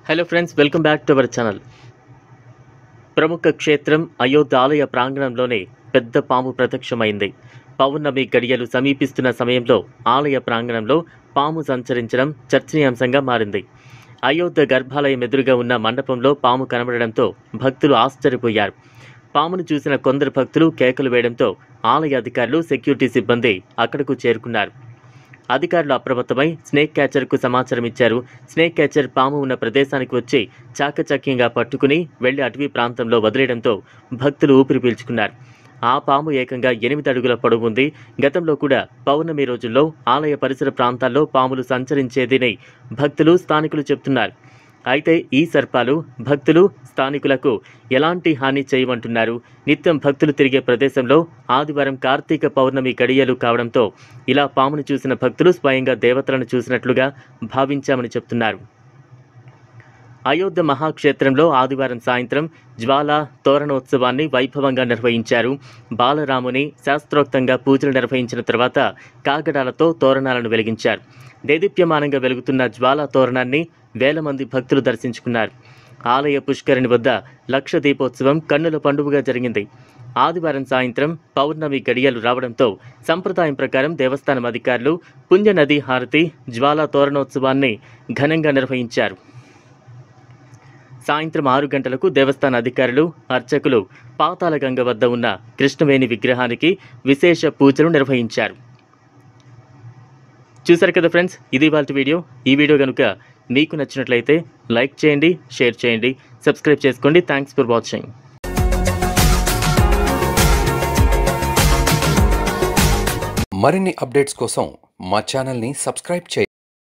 Hello friends, welcome back to our channel. ప్రముఖ క్షేత్రం అయోధ్య ఆలయ ప్రాంగణంలోనే పెద్ద పాము ప్రత్యక్షమైంది. పౌర్ణమి గడియలు సమీపిస్తున్న సమయంలో ఆలయ ప్రాంగణంలో పాము సంచరించడం చర్చనీయాంశంగా మారింది. అయోధ్య గర్భాలయం ఎదురుగా ఉన్న మండపంలో పాము కనబడడంతో భక్తులు ఆశ్చర్యపోయారు. పామును చూసిన కొందరు భక్తులు కేకలు వేయడంతో ఆలయ అధికారులు, సెక్యూరిటీ సిబ్బంది అక్కడకు చేరుకున్నారు. అధికారులు అప్రమత్తమై స్నేక్ క్యాచర్కు సమాచారం ఇచ్చారు. స్నేక్ క్యాచర్ పాము ఉన్న ప్రదేశానికి వచ్చి చాకచక్యంగా పట్టుకుని వెళ్లి అటవీ ప్రాంతంలో వదిలేయడంతో భక్తులు ఊపిరి పీల్చుకున్నారు. ఆ పాము ఏకంగా 8 అడుగుల పొడవు ఉంది. గతంలో కూడా పౌర్ణమి రోజుల్లో ఆలయ పరిసర ప్రాంతాల్లో పాములు సంచరించేదని భక్తులు, స్థానికులు చెబుతున్నారు. అయితే ఈ సర్పాలు భక్తులు, స్థానికులకు ఎలాంటి హాని చేయమంటున్నారు. నిత్యం భక్తులు తిరిగే ప్రదేశంలో ఆదివారం కార్తీక పౌర్ణమి గడియలు కావడంతో ఇలా పామును చూసిన భక్తులు స్వయంగా దేవతలను చూసినట్లుగా భావించామని చెప్తున్నారు. అయోధ్య మహాక్షేత్రంలో ఆదివారం సాయంత్రం జ్వాలా తోరణోత్సవాన్ని వైభవంగా నిర్వహించారు. బాలరాముని శాస్త్రోక్తంగా పూజలు నిర్వహించిన తర్వాత కాగడాలతో తోరణాలను వెలిగించారు. దేదీప్యమానంగా వెలుగుతున్న జ్వాలా తోరణాన్ని వేల మంది భక్తులు దర్శించుకున్నారు. ఆలయ పుష్కరిణి వద్ద లక్ష దీపోత్సవం కన్నుల పండుగగా జరిగింది. ఆదివారం సాయంత్రం పౌర్ణమి గడియలు రావడంతో సంప్రదాయం ప్రకారం దేవస్థానం అధికారులు పుణ్యనది హారతి, జ్వాలా తోరణోత్సవాన్ని ఘనంగా నిర్వహించారు. సాయంత్రం 6 గంటలకు దేవస్థాన అధికారులు, అర్చకులు పాతాళగంగ వద్ద ఉన్న కృష్ణవేణి విగ్రహానికి విశేష పూజలు నిర్వహించారు. చూశారు కదా ఫ్రెండ్స్, ఇది ఇవాల్టి వీడియో. ఈ వీడియో కనుక మీకు నచ్చినట్లయితే లైక్ చేయండి, షేర్ చేయండి, సబ్స్క్రైబ్ చేసుకోండి. Thanks for watching. మరిన్ని అప్డేట్స్ కోసం మా ఛానల్ని సబ్స్క్రైబ్ చేయండి.